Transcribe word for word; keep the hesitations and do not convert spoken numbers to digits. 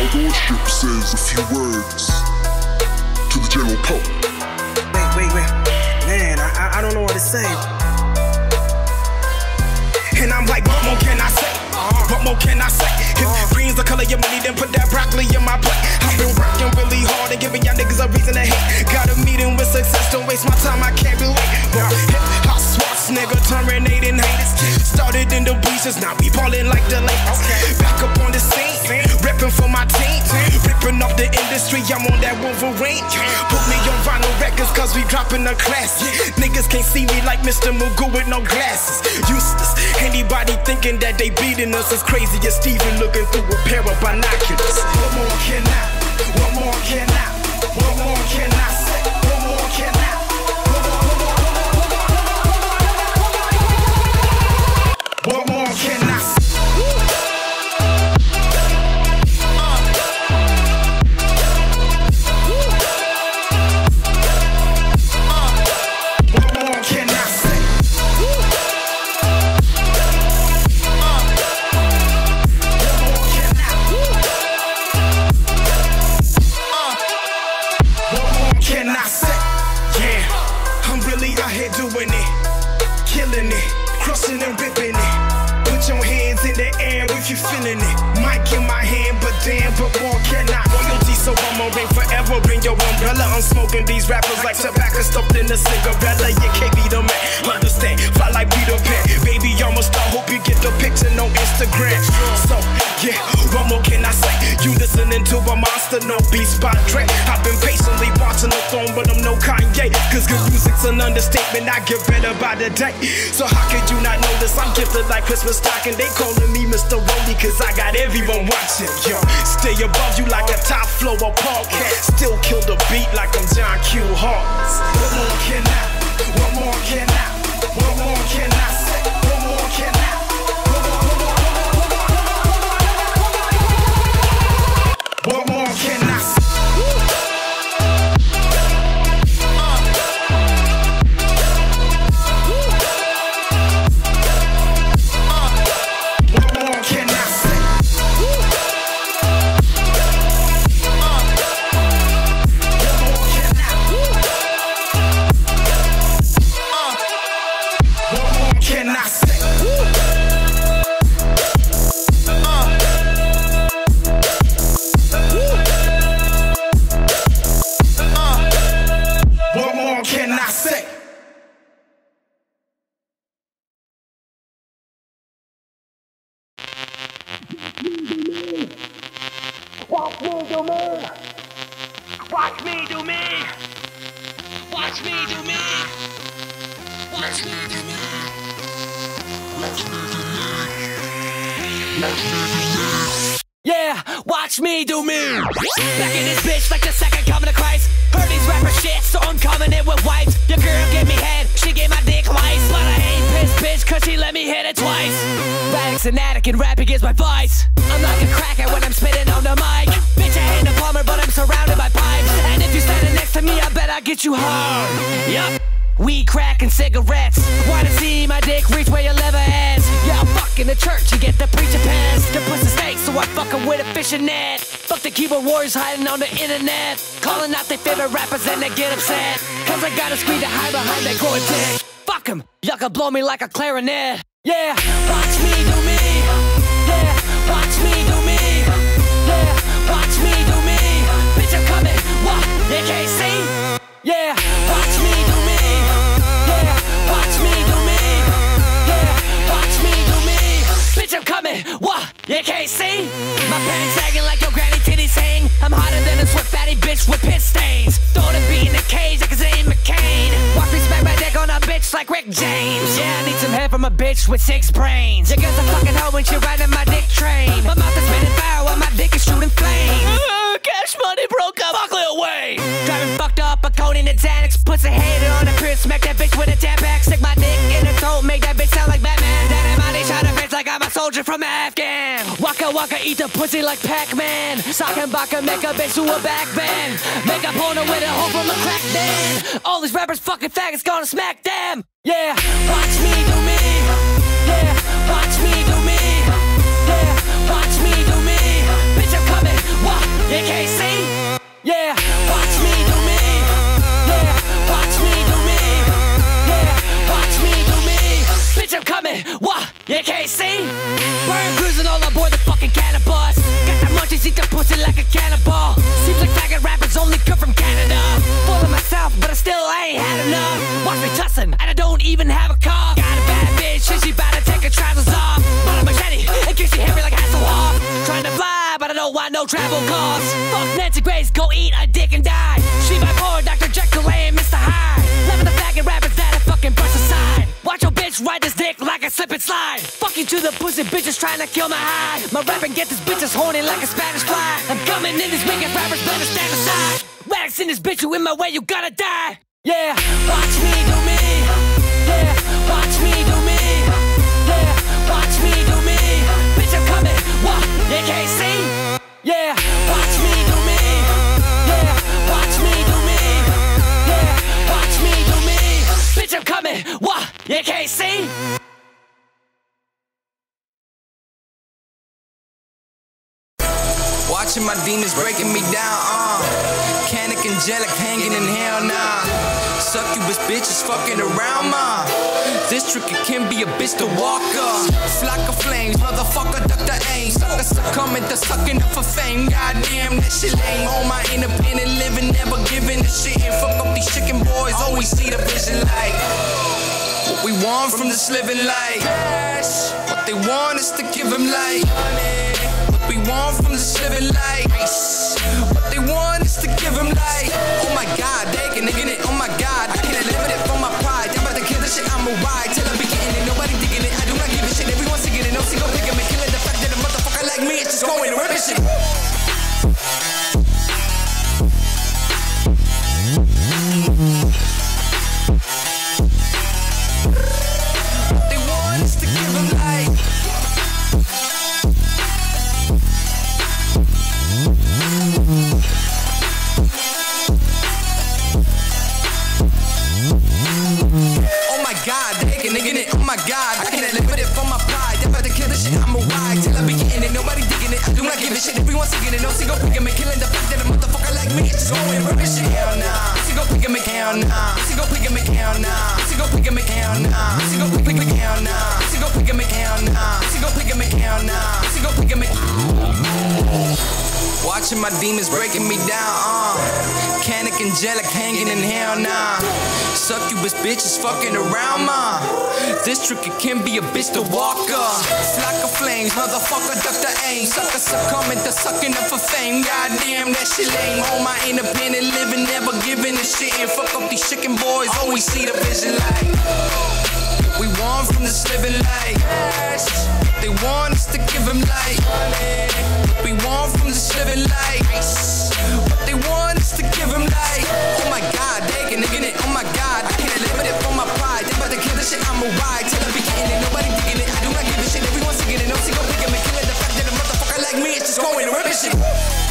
Lordship says a few words to the general public. Wait, wait, wait. Man, I, I don't know what to say. And I'm like, what more can I say? What more can I say? If green's the color of your money, then put that broccoli in my plate. I've been working really hard and giving y'all niggas a reason to hate. Got a meeting with success, don't waste my time, I can't relate. But hip hop swats, nigga, terminating haters. Started in the bleachers, now we ballin' like the Lakers. Back up on the scene, ripping for my team. Ripping up the industry, I'm on that Wolverine. Put me on vinyl records, cause we dropping the class. Niggas can't see me like Mister Magoo with no glasses. Useless, anybody thinking that they beating us is crazy as Steven looking through a pair of binoculars. What more can I, what more can I, what more can I say, what more can I? What more can I say? What more can I say? What more can I say? Yeah, I'm really out here doing it, killing it, crushing and ripping it. Put your hands in the air if you feeling it. Mic in my hand, but damn, but more can I? Royalty, so I'ma reign forever. Bring your umbrella. I'm smoking these rappers like tobacco stuffed in a cigarette. You can't be the man. Understand? Fly like Peter Pan. Baby, I'm a star. Hope you get the picture on Instagram. So yeah, what more can I say? You listening to a monster, no beast by Dre. I've been patiently watching the throne, but I'm no Kanye. Cause good music's an understatement. I get better by the day. So how could you not notice I'm gifted like Christmas stocking? They calling me Mister Rollie cause I got everyone watching. Yo, stay above you like a top floor podcast. Still kill the beat like I'm John Q. Hawkins. What more can I? What more can I? What more can I say? What more can I? What more can I say? Watch me do me. Watch me do me. Watch me do me. Watch me do me. Watch me do me. Watch me do me. Yeah, watch me do me. Back in this bitch like the second coming of Christ. Heard these rappers shit, so I'm coming in with wipes. Your girl gave me head, she gave my dick twice. But I ain't pissed, bitch, cause she let me hit it twice. Radic's an addict and rapping is my vice. I'm like a cracker when I'm spitting on the mic. Bitch, I ain't a plumber, but I'm surrounded by pipes. And if you're standing next to me, I bet I'll get you hard. Yup. Weed, crack, and cigarettes. Wanna see my dick reach where your lever ends? Yeah, I'm fucking the church, you get the preacher pants. The pussy snake, so I fuck 'em with a fishing net. Fuck the keyboard warriors hiding on the internet. Calling out their favorite rappers and they get upset. Cause I got a screen to hide behind that gourd dick. Fuck 'em, y'all can blow me like a clarinet. Yeah, watch me do me. Yeah, watch me do me. Yeah, watch me do me. Bitch, I'm coming, what, you can't see? Yeah, watch me do me. Yeah, watch me do me. Yeah, watch me do me. Bitch, I'm coming, what, you can't see? My pants sagging like your granny titties hang. I'm hotter than a swift fatty bitch with piss stains. Throw the beat in the cage like it's Ian McCain. Watch me smack my dick on a bitch like Rick James. Yeah, I need some head from a bitch with six brains. You guess a fucking hoe when she riding my dick train. My mouth is spitting fire while my dick is shooting flames. Uh, cash money broke up, fuck Lil Wayne. Driving fucked up, a cone in the Xanax. Puts a hater on the crib, smack that bitch with a tampax. Stick my dick in her throat, make that bitch sound like Batman. Dynamite, shot a bitch like I'm a soldier from Afghan. Waka waka, eat the pussy like Pac-Man. Sock and baka, make a bitch do a backbend. Make a porno with a hoe from a crack den. All these rappers fucking faggots gonna smack them. Yeah, watch me do me. Yeah, watch me do me. Yeah, watch me do me. Bitch, I'm coming, what, can't see. Burn cruising all aboard the fucking cannabis. Got the munchies, eat the pussy like a cannibal. Seems like faggot rappers only come from Canada. Full of myself, but I still ain't had enough. Watch me tussin', and I don't even have a car. Got a bad bitch, and she bout to take her trousers off. Bought a machete, in case she hit me like Hasselhoff. Trying to fly, but I don't want no travel costs. Fuck Nancy Grace, go eat a dick and die. She by poor Doctor Jekyll and Mister Hyde. Loving the faggot rappers that I fucking brush aside. Watch your bitch ride this dick like a slip and slide. Fuck you to the pussy bitches trying to kill my high. My rapping get this bitches horny like a Spanish fly. I'm coming in these making rappers better stand aside. Radix in this bitch, you in my way, you gotta die. Yeah, watch me do me. Yeah, watch me do me. Yeah, watch me do me. Bitch, I'm coming. What? You can't see? Yeah, watch me do me. Yeah, watch me do me. Yeah, watch me do me. Bitch, I'm coming. What? You can't see? Watching my demons breaking me down, uh Canic angelic hanging in hell now, nah. Succubus bitches fucking around, ma. This trick it can be a bitch to walk up. Flock of flames, motherfucker duck the aim. Sucker succumbing to sucking up for fame. Goddamn, that shit lame. On my independent living, never giving a shit. And fuck up these chicken boys, always see the vision like what we want from this living life. What they want is to give them life. What we want from this living life. What they want is to give them life. Oh my god, they can nigga it. Oh my god, I can't live it for my pride. I'm about to kill this shit, I'm a ride till I be getting it. Nobody digging it, I do not give a shit. Everyone's singing it, no single picking me. Killing the fact that a motherfucker like me is just going to rip shit. What they want is to give them life. Oh my god, they can nigga it. Oh my god, I can't live with it for my pride. They about to kill this shit, I'm a ride till I be getting it. Nobody digging it, I do not give a shit. Everyone's singing it, no single picking me. Killing the fact that a motherfucker like me is just going to rip this shit. Hell nah, single picking me, hell nah. Single picking me, hell nah. Single picking me, hell nah. Single picking me, hell nah. Single picking me, hell nah. Single picking me, hell nah. Single picking me. Watching my demons breaking me down, uh Canic angelic hanging in hell now, nah. Succubus bitches fucking around, ma. This trick it can be a bitch to walk up. Flock of flames, motherfucker duck the aim. Sucker succumbing to sucking up for fame. Goddamn, that shit lame. On my independent living, never giving a shit. And fuck up these chicken boys, always see the vision like what we want from this living life. What they want is to give them life. What we want from this living life. What they want is to give them life. Oh my god, they can nigga it. Oh my god, I can't live with it for my pride. They about to kill this shit, I'm a ride till I be getting it. Nobody digging it, I do not give a shit. Everyone's singing it, no single picking me. Killing the fact that a motherfucker like me is just going to rip this shit.